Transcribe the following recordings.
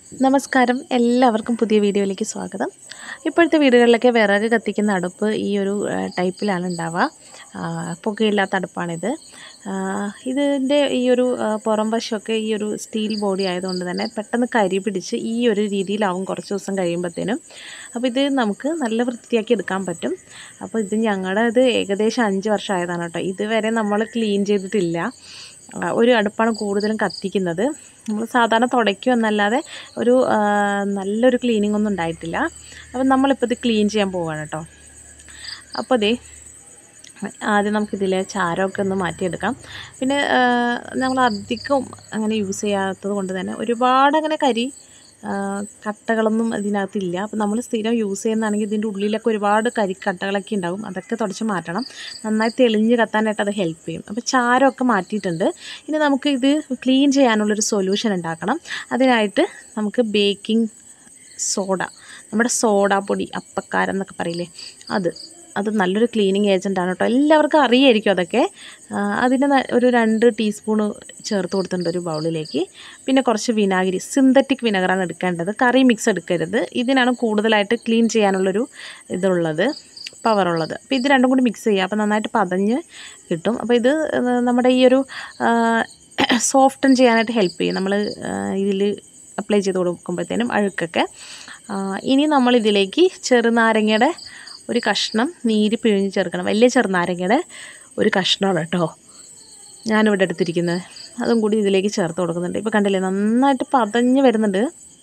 നമസ്കാരം, എല്ലാവർക്കും പുതിയ വീഡിയോയിലേക്ക് സ്വാഗതം. ഇപ്പോഴത്തെ വീടുകളിലൊക്കെ വിറക് കത്തിക്കുന്ന അടുപ്പ് ഈ ഒരു ടൈപ്പിലാണ് ഉണ്ടാവുക. പുകയില്ലാത്ത അടുപ്പാണിത്. ഇതിൻ്റെ ഈ ഒരു പുറം വശമൊക്കെ ഈ ഒരു സ്റ്റീൽ ബോഡി ആയതുകൊണ്ട് തന്നെ പെട്ടെന്ന് കരി പിടിച്ച് ഈ ഒരു രീതിയിലാവും കുറച്ച് ദിവസം കഴിയുമ്പോഴത്തേനും. അപ്പോൾ ഇത് നമുക്ക് നല്ല വൃത്തിയാക്കി എടുക്കാൻ പറ്റും. അപ്പോൾ ഇത് ഞങ്ങളുടെ ഏകദേശം 5 വർഷമായതാണ് കേട്ടോ. ഇതുവരെ നമ്മൾ ക്ലീൻ ചെയ്തിട്ടില്ല. ഒരു അടുപ്പാണ് കൂടുതലും കത്തിക്കുന്നത്. നമ്മൾ സാധാരണ തുടയ്ക്കും എന്നല്ലാതെ ഒരു നല്ലൊരു ക്ലീനിങ് ഒന്നും ഉണ്ടായിട്ടില്ല. അപ്പം നമ്മളിപ്പോൾ ഇത് ക്ലീൻ ചെയ്യാൻ പോവുകയാണ് കേട്ടോ. അപ്പോൾ ആദ്യം നമുക്കിതിലെ ചാരമൊക്കെ ഒന്ന് മാറ്റിയെടുക്കാം. പിന്നെ നമ്മൾ അധികം അങ്ങനെ യൂസ് ചെയ്യാത്തത് കൊണ്ട് തന്നെ ഒരുപാട് അങ്ങനെ കട്ടകളൊന്നും ഇതിനകത്തില്ല. അപ്പോൾ നമ്മൾ സ്ഥിരം യൂസ് ചെയ്യുന്നതാണെങ്കിൽ ഇതിൻ്റെ ഉള്ളിലൊക്കെ ഒരുപാട് കട്ടകളൊക്കെ ഉണ്ടാകും. അതൊക്കെ തുടച്ച് മാറ്റണം. നന്നായി തെളിഞ്ഞ് കത്താനായിട്ട് അത് ഹെൽപ്പ് ചെയ്യും. അപ്പോൾ ചാരമൊക്കെ മാറ്റിയിട്ടുണ്ട്. ഇനി നമുക്ക് ഇത് ക്ലീൻ ചെയ്യാനുള്ളൊരു സൊല്യൂഷൻ ഉണ്ടാക്കണം. അതിനായിട്ട് നമുക്ക് ബേക്കിംഗ് സോഡ, നമ്മുടെ സോഡാപ്പൊടി, അപ്പക്കാരം എന്നൊക്കെ പറയില്ലേ, അത് നല്ലൊരു ക്ലീനിങ് ഏജൻറ്റാണ് കേട്ടോ. എല്ലാവർക്കും അറിയായിരിക്കും അതൊക്കെ. അതിന് ഒരു 2 ടീസ്പൂൺ ചേർത്ത് കൊടുത്തിട്ടുണ്ട് ഒരു ബൗളിലേക്ക്. പിന്നെ കുറച്ച് വിനാഗിരി, സിന്തറ്റിക് വിനെഗറാണ് എടുക്കേണ്ടത്, കറി മിക്സ് എടുക്കരുത്. ഇതിനാണ് കൂടുതലായിട്ട് ക്ലീൻ ചെയ്യാനുള്ളൊരു പവറുള്ളത്. അപ്പോൾ ഇത് രണ്ടും കൂടി മിക്സ് ചെയ്യുക. അപ്പോൾ നന്നായിട്ട് പതഞ്ഞ് കിട്ടും. അപ്പോൾ ഇത് നമ്മുടെ ഈ ഒരു സോഫ്റ്റൻ ചെയ്യാനായിട്ട് ഹെൽപ്പ് ചെയ്യും. നമ്മൾ ഇതിൽ അപ്ലൈ ചെയ്ത് കൊടുക്കുമ്പോഴത്തേനും അഴുക്കൊക്കെ. ഇനി നമ്മളിതിലേക്ക് ചെറുനാരങ്ങയുടെ ഒരു കഷ്ണം നീര് പിഴിഞ്ഞ് ചേർക്കണം. വലിയ ചെറുനാരങ്ങയുടെ ഒരു കഷ്ണമാണ് കേട്ടോ ഞാനിവിടെ എടുത്തിരിക്കുന്നത്. അതും കൂടി ഇതിലേക്ക് ചേർത്ത് കൊടുക്കുന്നുണ്ട്. ഇപ്പോൾ കണ്ടില്ലേ, നന്നായിട്ട് പതഞ്ഞ് വരുന്നുണ്ട്.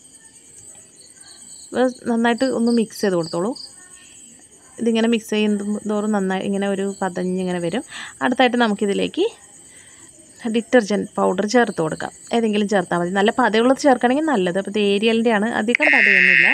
നന്നായിട്ട് ഒന്ന് മിക്സ് ചെയ്ത് കൊടുത്തോളൂ. ഇതിങ്ങനെ മിക്സ് ചെയ്യുന്നതോറും നന്നായി ഇങ്ങനെ ഒരു പതഞ്ഞിങ്ങനെ വരും. അടുത്തായിട്ട് നമുക്കിതിലേക്ക് ഡിറ്റർജൻറ്റ് പൗഡർ ചേർത്ത് കൊടുക്കാം. ഏതെങ്കിലും ചേർത്താൽ മതി. നല്ല പതയുള്ളത് ചേർക്കണമെങ്കിൽ നല്ലത്. അപ്പോൾ ഇത് ഏരിയലിൻ്റെ ആണ്, അധികം പതയൊന്നുമില്ല.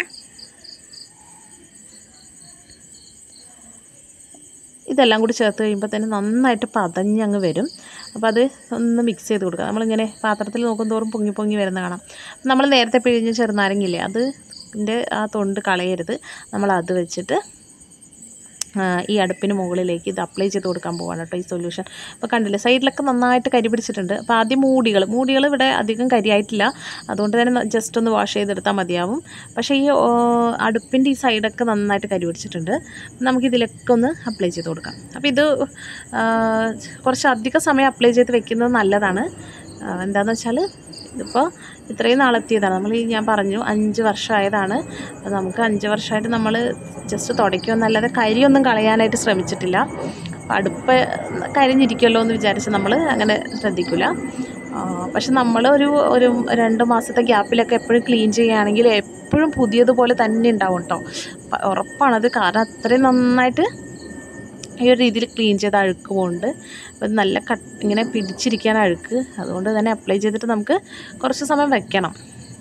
ഇതെല്ലാം കൂടി ചേർത്ത് കഴിയുമ്പോൾ തന്നെ നന്നായിട്ട് പതഞ്ഞങ്ങ് വരും. അപ്പോൾ അത് ഒന്ന് മിക്സ് ചെയ്ത് കൊടുക്കുക. നമ്മളിങ്ങനെ പാത്രത്തിൽ നോക്കും തോറും പൊങ്ങി വരുന്ന കാണാം. നമ്മൾ നേരത്തെ പിഴിഞ്ഞ ചെറുനാരങ്ങയില്ലേ, അതിൻ്റെ ആ തൊണ്ട് കളയരുത്. നമ്മളത് വെച്ചിട്ട് ഈ അടുപ്പിന് മുകളിലേക്ക് ഇത് അപ്ലൈ ചെയ്ത് കൊടുക്കാൻ പോവാണ് കേട്ടോ ഈ സൊല്യൂഷൻ. അപ്പോൾ കണ്ടില്ലേ, സൈഡിലൊക്കെ നന്നായിട്ട് കരി പിടിച്ചിട്ടുണ്ട്. അപ്പോൾ ആദ്യം മൂടികൾ ഇവിടെ അധികം കരിയായിട്ടില്ല. അതുകൊണ്ട് തന്നെ ജസ്റ്റ് ഒന്ന് വാഷ് ചെയ്തെടുത്താൽ മതിയാവും. പക്ഷേ ഈ അടുപ്പിൻ്റെ ഈ സൈഡൊക്കെ നന്നായിട്ട് കരി പിടിച്ചിട്ടുണ്ട്. നമുക്കിതിലൊക്കെ ഒന്ന് അപ്ലൈ ചെയ്ത് കൊടുക്കാം. അപ്പോൾ ഇത് കുറച്ച് അധിക സമയം അപ്ലൈ ചെയ്ത് വെക്കുന്നത് നല്ലതാണ്. എന്താണെന്ന് വെച്ചാൽ ഇതിപ്പോൾ ഇത്രയും നാളെത്തിയതാണ്. ഞാൻ പറഞ്ഞു 5 വർഷമായതാണ്. അപ്പോൾ നമുക്ക് 5 വർഷമായിട്ട് നമ്മൾ ജസ്റ്റ് തുടയ്ക്കുമെന്നല്ലാതെ കരിയൊന്നും കളയാനായിട്ട് ശ്രമിച്ചിട്ടില്ല. അടുപ്പ് കരിഞ്ഞിരിക്കുമല്ലോ എന്ന് വിചാരിച്ച് നമ്മൾ അങ്ങനെ ശ്രദ്ധിക്കില്ല. പക്ഷെ നമ്മൾ ഒരു 2 മാസത്തെ ഗ്യാപ്പിലൊക്കെ എപ്പോഴും ക്ലീൻ ചെയ്യുകയാണെങ്കിൽ എപ്പോഴും പുതിയതുപോലെ തന്നെ ഉണ്ടാവും കേട്ടോ. ഉറപ്പാണത്. കാരണം അത്രയും നന്നായിട്ട് ഈ ഒരു രീതിയിൽ ക്ലീൻ ചെയ്ത അഴുക്ക് പോകുന്നുണ്ട്. അപ്പോൾ നല്ല ഇങ്ങനെ പിടിച്ചിരിക്കാൻ അഴുക്ക്. അതുകൊണ്ട് തന്നെ അപ്ലൈ ചെയ്തിട്ട് നമുക്ക് കുറച്ച് സമയം വെക്കണം.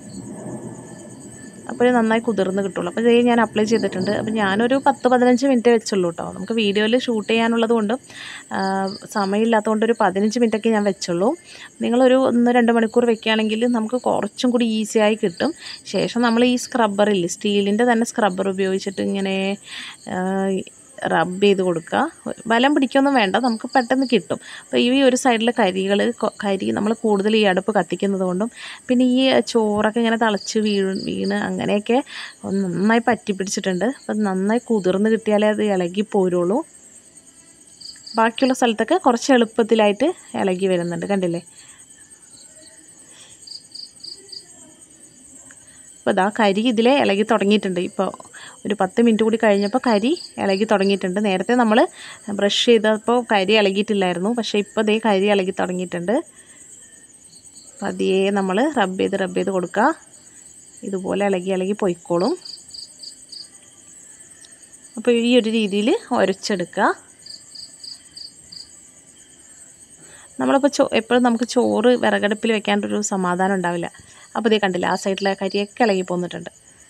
അപ്പോഴേ നന്നായി കുതിർന്ന് കിട്ടുള്ളൂ. അപ്പോൾ ഇതേ ഞാൻ അപ്ലൈ ചെയ്തിട്ടുണ്ട്. അപ്പോൾ ഞാനൊരു 10-15 മിനിറ്റ് വെച്ചുള്ളൂ കേട്ടോ. നമുക്ക് വീഡിയോയിൽ ഷൂട്ട് ചെയ്യാനുള്ളത് കൊണ്ടും സമയമില്ലാത്തതുകൊണ്ട് ഒരു 15 മിനിറ്റൊക്കെ ഞാൻ വെച്ചുള്ളൂ. നിങ്ങളൊരു 1-2 മണിക്കൂർ വെക്കുകയാണെങ്കിൽ നമുക്ക് കുറച്ചും കൂടി ഈസിയായി കിട്ടും. ശേഷം നമ്മൾ ഈ സ്ക്രബ്ബറില്ലേ, സ്റ്റീലിൻ്റെ തന്നെ സ്ക്രബ്ബർ ഉപയോഗിച്ചിട്ട് ഇങ്ങനെ റബ്ബ് ചെയ്ത് കൊടുക്കുക. ബലം പിടിക്കൊന്നും വേണ്ട, നമുക്ക് പെട്ടെന്ന് കിട്ടും. അപ്പോൾ ഈ ഒരു സൈഡിലെ കരി നമ്മൾ കൂടുതൽ ഈ അടുപ്പ് കത്തിക്കുന്നത് കൊണ്ടും പിന്നെ ഈ ചോറൊക്കെ ഇങ്ങനെ തിളച്ച് വീണ് അങ്ങനെയൊക്കെ നന്നായി പറ്റി പിടിച്ചിട്ടുണ്ട്. അപ്പം നന്നായി കുതിർന്ന് കിട്ടിയാലേ അത് ഇളകി പോരുള്ളൂ. ബാക്കിയുള്ള സ്ഥലത്തൊക്കെ കുറച്ച് എളുപ്പത്തിലായിട്ട് ഇളകി വരുന്നുണ്ട്. കണ്ടില്ലേ, അപ്പോൾ കരി ഇതിലെ ഇളകി തുടങ്ങിയിട്ടുണ്ട്. ഇപ്പോൾ ഒരു 10 മിനിറ്റ് കൂടി കഴിഞ്ഞപ്പോൾ കരി ഇളകി തുടങ്ങിയിട്ടുണ്ട്. നേരത്തെ നമ്മൾ ബ്രഷ് ചെയ്തപ്പോൾ കരി ഇളകിയിട്ടില്ലായിരുന്നു. പക്ഷേ ഇപ്പോൾ കരി ഇളകി തുടങ്ങിയിട്ടുണ്ട്. പതിയെ നമ്മൾ റബ്ബ് ചെയ്ത് കൊടുക്കുക. ഇതുപോലെ ഇളകി പൊയ്ക്കോളും. അപ്പോൾ ഈ ഒരു രീതിയിൽ ഉരച്ചെടുക്കുക. നമ്മളിപ്പോൾ എപ്പോഴും നമുക്ക് ചോറ് വിറകടുപ്പിൽ വെക്കാനൊരു സമാധാനം ഉണ്ടാവില്ല. അപ്പോൾ കണ്ടില്ല, ആ സൈഡിലെ കരിയൊക്കെ ഇളകി പോന്നിട്ടുണ്ട്.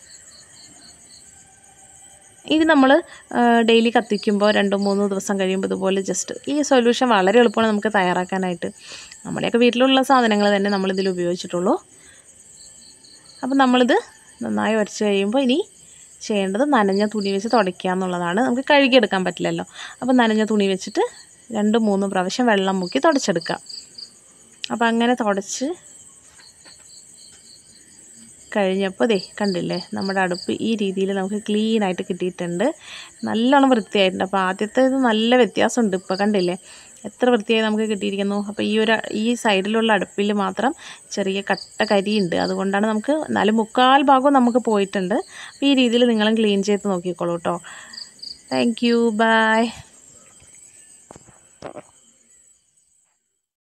ഇത് നമ്മൾ ഡെയിലി കത്തിക്കുമ്പോൾ 2-3 ദിവസം കഴിയുമ്പോൾ ഇതുപോലെ ജസ്റ്റ് ഈ സൊല്യൂഷൻ വളരെ എളുപ്പമാണ് നമുക്ക് തയ്യാറാക്കാനായിട്ട്. നമ്മുടെയൊക്കെ വീട്ടിലുള്ള സാധനങ്ങൾ തന്നെ നമ്മളിതിൽ ഉപയോഗിച്ചിട്ടുള്ളൂ. അപ്പോൾ നമ്മളിത് നന്നായി ഉരച്ച് കഴിയുമ്പോൾ ഇനി ചെയ്യേണ്ടത് നനഞ്ഞ തുണി വെച്ച് തുടയ്ക്കുക എന്നുള്ളതാണ്. നമുക്ക് കഴുകിയെടുക്കാൻ പറ്റില്ലല്ലോ. അപ്പോൾ നനഞ്ഞ തുണി വെച്ചിട്ട് 2-3 പ്രാവശ്യം വെള്ളം മുക്കി തുടച്ചെടുക്കുക. അപ്പോൾ അങ്ങനെ തുടച്ച് കഴിഞ്ഞപ്പോൾ ദേ കണ്ടില്ലേ നമ്മുടെ അടുപ്പ് ഈ രീതിയിൽ നമുക്ക് ക്ലീൻ ആയിട്ട് കിട്ടിയിട്ടുണ്ട്. നല്ലോണം വൃത്തിയായിട്ടുണ്ട്. അപ്പോൾ ആദ്യത്തേത് നല്ല വ്യത്യാസമുണ്ട്. ഇപ്പോൾ കണ്ടില്ലേ എത്ര വൃത്തിയായി നമുക്ക് കിട്ടിയിരിക്കുന്നു. അപ്പോൾ ഈ സൈഡിലുള്ള അടുപ്പിൽ മാത്രം ചെറിയ കട്ട കരിയുണ്ട്. അതുകൊണ്ടാണ് നമുക്ക് 4/4 ഭാഗവും നമുക്ക് പോയിട്ടുണ്ട്. അപ്പോൾ ഈ രീതിയിൽ നിങ്ങളും ക്ലീൻ ചെയ്ത് നോക്കിക്കോളൂ കേട്ടോ. Thank you. ബൈ.